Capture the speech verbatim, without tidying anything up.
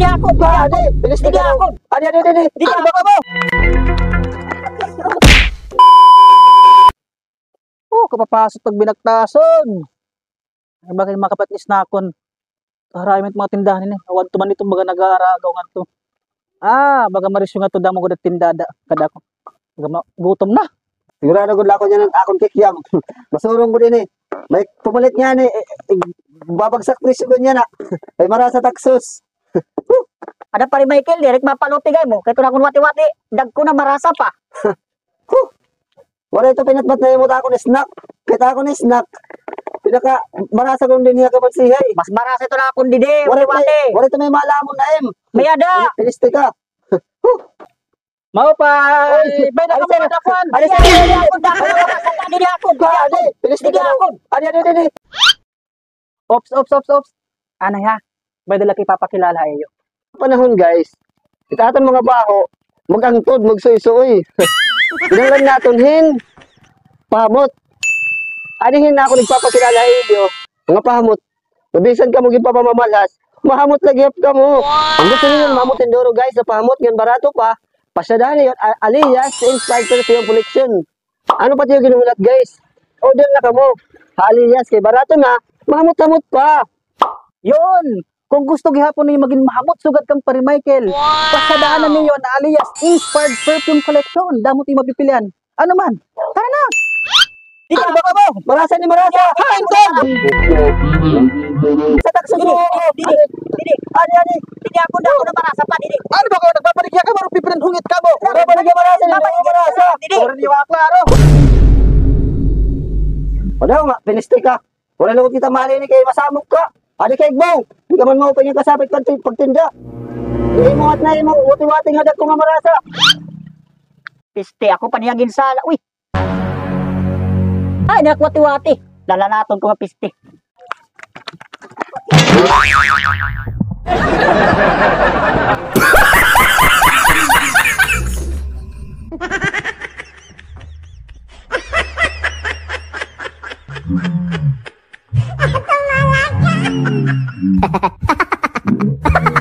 ako, didi Ah, ako. adi, bilis Didi ka ako. daw. Adi, adi, adi, adi. Didi Ano ako. ba mo? Oh, kapapasok pag binagtason. Ay, bakit makapatis na akon. Karami mga tindahan ni. Awan to man itong baga nag-aaragaw nga to. Ah, baga marisyo nga to damo ko tindada kada ko. Baga ma- gutom na. Sigurado ko lako niya ng akong kikyam. Masurong ko din eh. May pumalit niya ni. Eh, eh, babagsak presyo ko niya na. Ay marasa taksos. Ada pa rin Michael, direk mapalutigay mo. Kaya na kung wati-wati, dag ko na marasa pa. Wala ito pinatbat na yung ako ni snack. Kita ako ni snack. Pinaka marasa kong din niya kapansihay. Mas marasa ito na akong didi, Wala ito wati-wati. may, wala ito may malamon na em. May ada. Piniste ka. Mao pa. Ay, bay na ka mga dakwan. Adi, Didi ako, didi ako, dako na marasa pa, didi ako, didi ako. Adi, piniste Didi ka daw. ako. Adi, adi, adi, adi. Ops, ops, ops, ops. Anay ha. Bay dala kay papakilala ayo. Panahon guys. Itatan mga baho. Magangtod, magsuy-suy. Pinanglan natin hin. Pahamot. Anihin na ako nagpapakilala iyo. Mga pahamot. Mabisan ka mo gipapamamalas. Mahamot lagi ka mo. Ang gusto niyo mahamot enduro guys sa pahamot yan barato pa. Pasyadali yun. A- Alias Inspired Perfume Collection. Ano pa tiyo ginulat guys? Order na ka mo. Alias kay barato na. Mahamot-hamot pa. Yun. Kung gusto gihapon ninyo maging mahamot sugat kang pari Michael. Pasadaanan ninyo na alias Inspired Perfume Collection. Damo ti mapipilian. Ano man? Tara na. Dito ba ka mo? Marasa ni Marasa. Hain ko! Sa takso Didi, mo. didi, didi. Adi, adi. Didi ako, dako na marasa pa, didi. Ano ba ko nagpapaligya ka marong pipiran hungit ka mo? Wala ba lagi Marasa? Hindi ba Marasa? Didi. Ora di wa klaro. Wala nga, piniste ka. Wala lang kita mali ni kay masamok ka. Adi kay Gbong. Hindi ka man mo pa niyang kasabit pag pagtinda. Hindi mo at na mo. Uti-wati nga ko nga Marasa. Piste, ako pa niya ginsala. Uy. Ay, nakwati-wati. Lalanaton ko nga piste. Hahaha.